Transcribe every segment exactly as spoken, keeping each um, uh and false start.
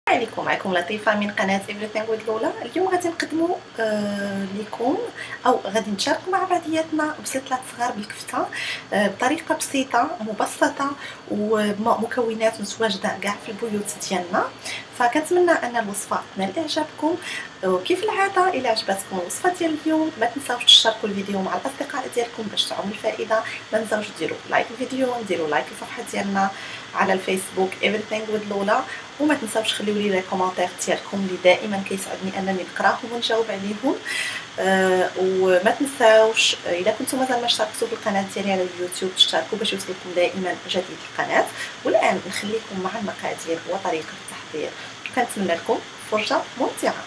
عليكم معكم لطيفه من قناه everything with لولا. اليوم غادي نقدموا آه لكم او غادي نتشاركوا مع بعضياتنا بسلطات صغار بالكفته آه بطريقه بسيطه مبسطه ومكونات متواجده كاع في البيوت ديالنا. فكنتمنى ان الوصفه تنال اعجابكم، وكيف العاده الى عجبتكم الوصفه ديال اليوم ما تنساوش تشاركوا الفيديو مع الاصدقاء ديالكم باش تعم الفائده. ما تنساوش ديروا لايك الفيديو، ديروا لايك الصفحه ديالنا على الفيسبوك everything with لولا، وما تنساوش خليو لي لي كومونتير ديالكم اللي دائما كيسعدني انني نقراهم ونجاوب عليهم. أه وما تنساوش اذا كنتم مازال ما اشتركتوا بالقناه ديالي على اليوتيوب تشتركوا باش يوصلكم دائما جديد القناه. والان نخليكم مع المقادير وطريقه التحضير، وكنتمنى لكم فرجه ممتعه.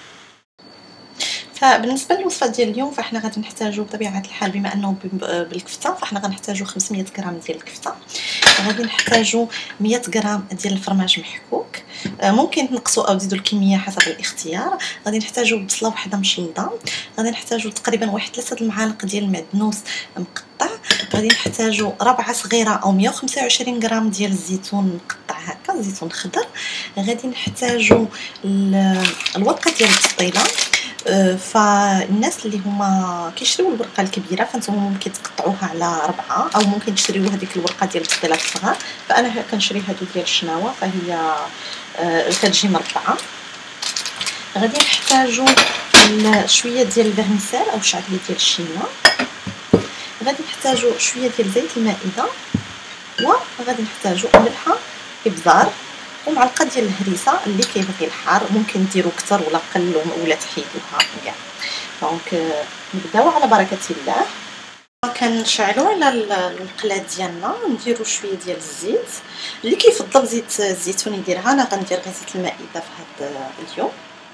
فبالنسبه للوصفه ديال اليوم فاحنا غادي نحتاجوا بطبيعه الحال بما انه بالكفته فاحنا غنحتاجوا خمسمية غرام ديال الكفته، غادي نحتاجوا مية غرام ديال الفرماج محكوك، ممكن تنقصوا او تزيدوا الكميه حسب الاختيار. غادي نحتاجوا بصله وحده مشلضه، غادي نحتاجوا تقريبا واحد ثلاثه المعالق ديال المعدنوس مقطع، غادي نحتاجوا ربعه صغيره او مية وخمسة وعشرين غرام ديال الزيتون مقطع هكا، زيتون خضر. غادي نحتاجوا الورقه ديال البسطيله، فالناس اللي هما كيشريو الورقه الكبيره فانتم ممكن تقطعوها على ربعه، او ممكن تشريو هذيك الورقه ديال البسطيلات الصغار. فانا كنشري هادو ديال الشناوه فهي كتجي مربعه. غادي نحتاجو شويه ديال الفيرميسيل او شعريه ديال الشينوا، غادي نحتاجو شويه ديال زيت المائده، وغادي نحتاجو ملحه ابزار ومعلقه ديال الهريسه. اللي كيبغي الحار ممكن ديروا كتر ولا قل ولا تحيدوها كاع. دونك نبداو على بركه الله. كنشعلوا على المقله ديالنا، نديروا شويه ديال الزيت. اللي كيفضل زيت الزيتون يديرها، انا غندير غير زيت المائده في هذا اليوم.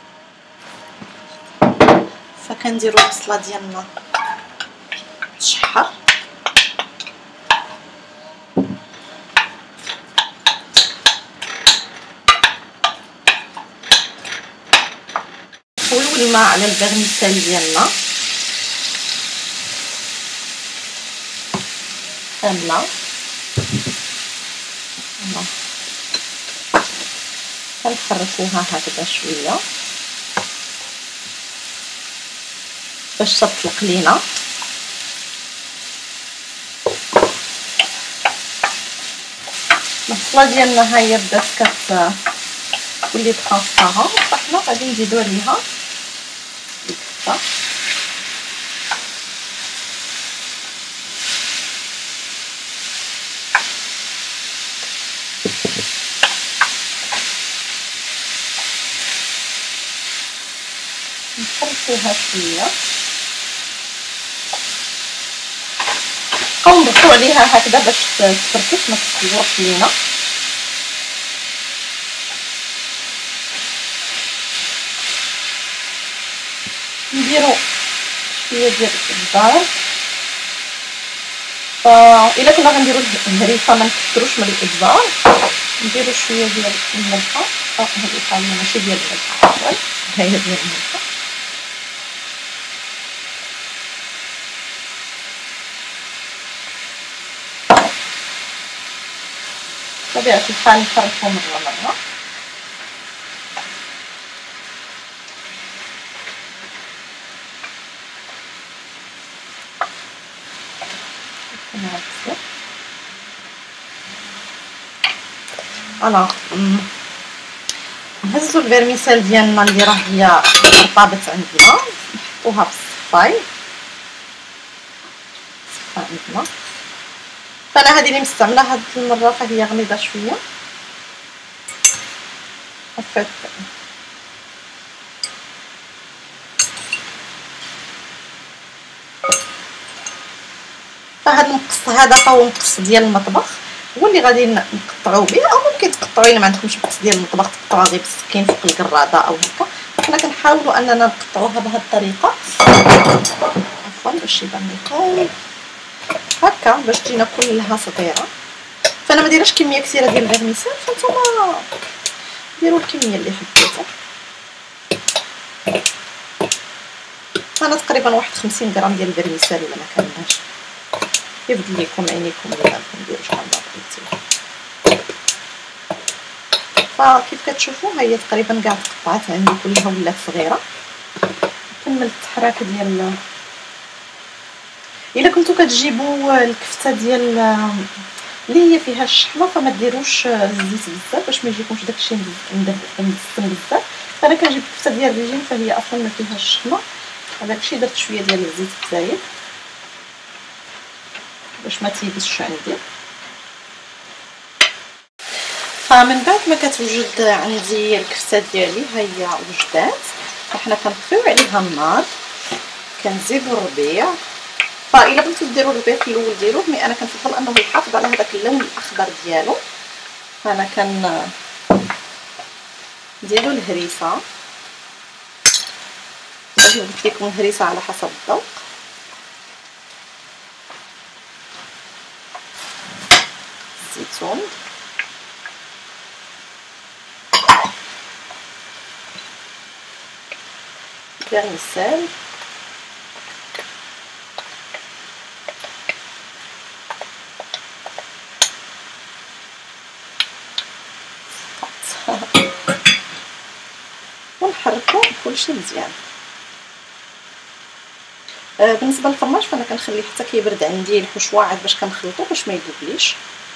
فكنديروا البصله ديالنا تشحر، نحولوا الماء على الفيرميسيل ديالنا كامله. كنحركوها هكذا شويه باش تطلق لينا. البصله ديالنا ها هي بدات كتولي تخاصها، فحنا غادي نزيدو عليها الكفته. نحركوها شويه، نبقاو نضغطو عليها هكذا باش تفركش ما تتورش لينا. نديرو شويه ديال الابزار، فاذا كنا غنديرو الهريسه ما نكثروش من الابزار. نديرو شويه ديال الملحه، اه هذه حاجه ماشي ديال الملحه، ها هي ديال الملحه. بطبيعه الحال نحركو مره مره. فوالا نهزو الفيرميسيل ديالنا اللي راه هي طابت عندنا، نحطوها في الصفاي. الصفاي عندنا، فانا هذه اللي مستعمله هاد المره فهي غليظه شويه. حطيت فهاد المقص هذا هو مقص ديال المطبخ، هو اللي غادي نقطعو به، او ممكن تقطعوا الا ما عندكمش مقص ديال المطبخ تقطعوها غير بالسكين فوق الكراده او هكا. حنا كنحاولوا اننا نقطعوها بهذه الطريقه، عفوا باش يبان القول هكا باش تجينا كلها صغيره. فانا ما دايرش كميه كثيره ديال الفيرميسيل، فانتوما ديروا الكميه اللي حبيتو. انا تقريبا واحد خمسين غرام ديال الفيرميسيل الا ما كانش، يبدل لكم عينيكم الا كنديروا شحال ما بغيتو. فكيف كتشوفوا ها هي تقريبا كاع تقطعات عندي كلها ولات صغيره. كملت التحراك ديال الا كنتو كتجيبوا الكفته ديال اللي هي فيها الشحمه فما ديروش الزيت بزاف باش ما يجيكمش داكشي مدسم بزاف. انا كنجيب الكفته ديال الريجيم فهي اصلا ما فيهاش الشحمه، داكشي درت شويه ديال الزيت زايد باش ما تيبسش عندي. فمن بعد ما كتوجد عندي الكفته ديالي ها هي وجدات، فحنا كنطفيو عليها النار كنزيدو الربيع. فإلا بغيتو ديروا الربيع في الاول ديروه، مي انا كنفضل انه يحافظ على هذاك اللون الاخضر ديالو. فانا كن نديرو الهريسه، باش قلت لكم الهريسه على حسب الذوق. الزيتون، فيرميسيل، ونحركو كلشي مزيان. آه بالنسبه للفرماج فانا كنخليه حتى كيبرد عندي الحشواعد باش كنخلطو باش ما يذوبليش.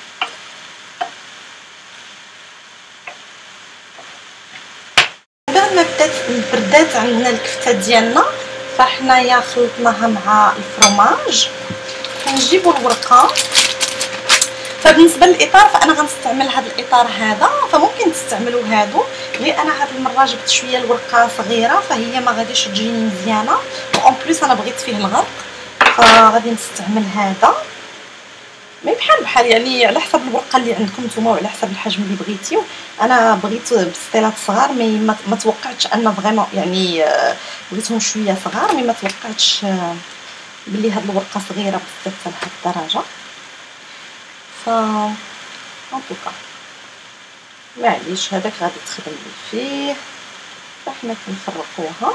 بعد ما بدات بردات عندنا الكفته ديالنا فحنايا خلطناها مع الفرماج. كنجيبوا الورقه. فبالنسبه للاطار فانا غنستعمل هذا الاطار هذا، فممكن تستعملوا هادو، لان انا هذه المره جبت شويه الورقه صغيره فهي ما غاديش تجيني مزيانه، وان بليس انا بغيت فيه الغرق فغادي نستعمل هذا. مي بحال بحال يعني على حسب الورقه اللي عندكم نتوما وعلى حسب الحجم اللي بغيتيو. انا بغيت بستيلات صغار، مي ما توقعتش ان فريمون يعني بغيتهم شويه صغار، مي ما توقعتش بلي هاد الورقه صغيره بزاف لهاد الدرجه. ف ان توكا معليش هذاك غادي تخدم لي فيه. فحنا كنفرقوها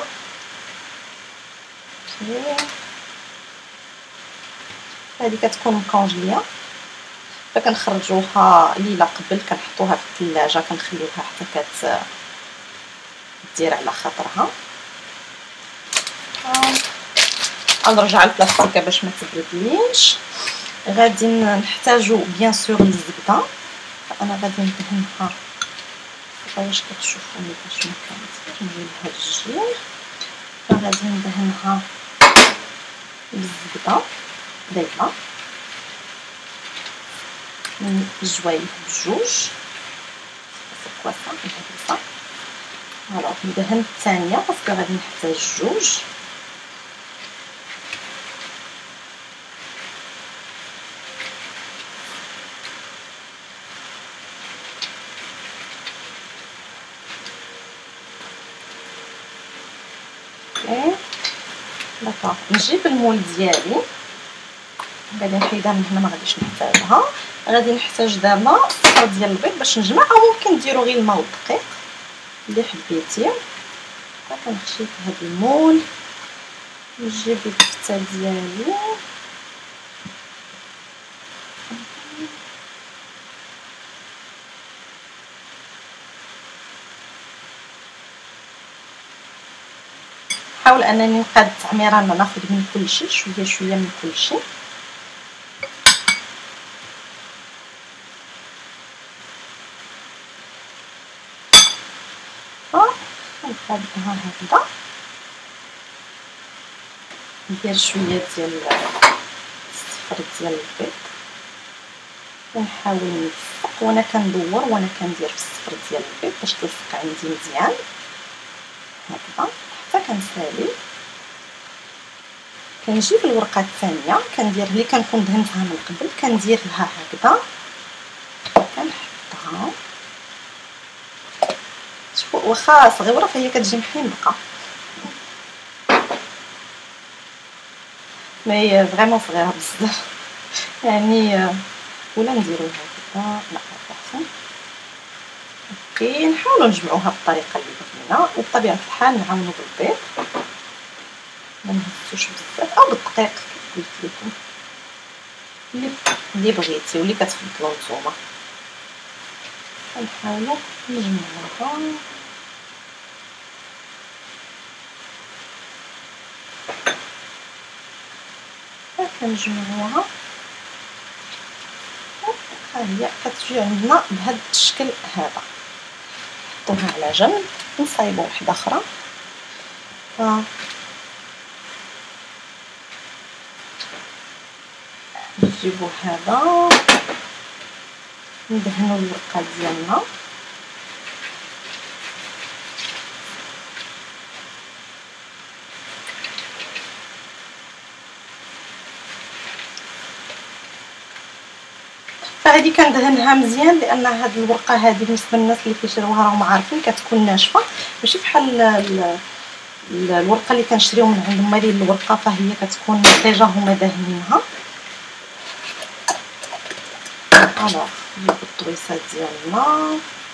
هذه كتكون مكونجليه، فكنخرجوها ليله قبل كنحطوها في الثلاجه كنخليوها حتى كت دير على خاطرها. غنرجع البلاستيكه باش ما تبردليش. غادي نحتاجو بيان سور الزبده، فانا غادي ندهنها واش كتشوفوني باش ما كندير نجيب هاد الجير. فغادي ندهنها بالزبده دايره من الجوايب بجوج كواسه الهريسه. فوالا ندهن الثانيه باسكو غادي نحتاج جوج. داكوغ نجيب المول ديالي، غادي نحيدها من هنا ما غاديش نحتاجها. غادي نحتاج دابا صفر ديال البيض باش نجمع، او ممكن ديروا غير الماء والدقيق اللي حبيتي. كنمشي في هذا المول نجيب الكفته ديالي نحاول انني نقاد التعميره ناخذ من كل شيء شويه شويه من كل شيء. نقادها هكذا، ندير شويه ديال الصفر ديال البيض ونحاول نلصق، وانا كندور وانا كندير في الصفر ديال البيض باش تلصق عندي مزيان هكذا حتى كنسالي. كنجيب الورقه الثانيه كندير اللي كنكون دهنتها من قبل كندير لها هكذا كنحطها. شوفوا واخا صغيره فهي كتجي محمقه، مي فريمون صغيره بزاف يعني. ولا نديرو هكذا، لا هكا احسن. اوكي نحاولوا نجمعوها بالطريقه اللي بغينا، وبطبيعه الحال نعاونوا بالبيض ما نهزوش بزاف، او بالدقيق كيف قلت لكم اللي اللي بغيتي واللي كتفضلوا نتوما. نحاولوا نجمعوها. كنجمعوها ها هي كتجي عندنا بهذا الشكل هذا. نحطوها على جنب ونصايبوا وحده اخرى. ها نجيبو هذا ندهنو الورقه ديالنا. فهذه كندهنها مزيان لان هاد الورقه هذه بالنسبه للناس اللي كيشريوها راهم عارفين كتكون ناشفه، ماشي بحال الورقه اللي كنشريو من عند مالين الورقه فهي كتكون ديجا هما داهنينها. الوغ نجيبو الطويصات ديالنا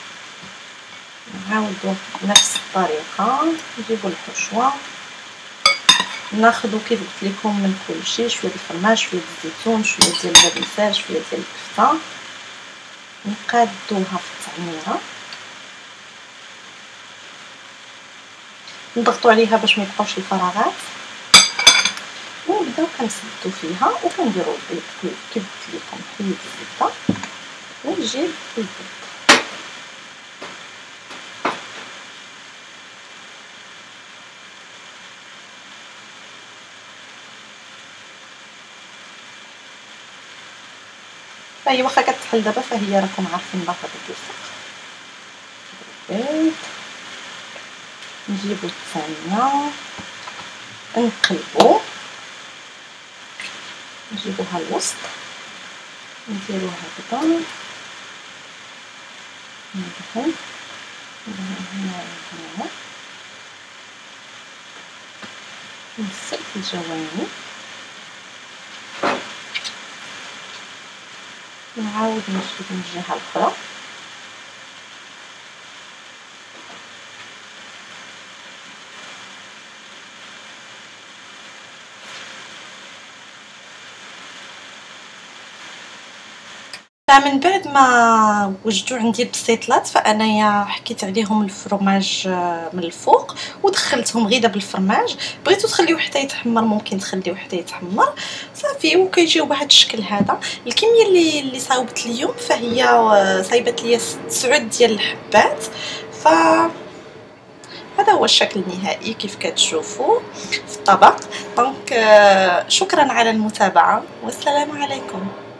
نعاودو بنفس الطريقه نجيبو الحشوه ناخذو كيف قلت لكم من كلشي، شويه ديال الفرماج، شويه ديال الزيتون، شويه ديال البابيساج، شويه ديال الكفته، نقادوها في التعميره، نضغطوا عليها باش ما يبقاوش الفراغات، ونبداو كنسدو فيها وكنديروا البيض كيف قلت لكم. حيد الزبده ونجيب البيض. فهي واخا كتحل دابا فهي راكم عارفين باقا كتلصق. البيض نجيبو الثانيه نقلبو نجيبوها الوسط نديرو هكذا ندهن ندهن هنا وهنا نسد الجوانب نعاود نجيب من الجهه الاخرى من بعد ما وجدوا عندي البسيطلات فانايا حكيت عليهم الفرماج من الفوق ودخلتهم غير بالفرماج. بغيتو تخليوه حتى يتحمر ممكن تخليوه حتى يتحمر صافي وكيجيو بهذا الشكل هذا. الكميه اللي اللي صاوبت اليوم فهي صايبت لي تسعة ديال الحبات. ف هذا هو الشكل النهائي كيف كتشوفوا في الطبق. دونك شكرا على المتابعه والسلام عليكم.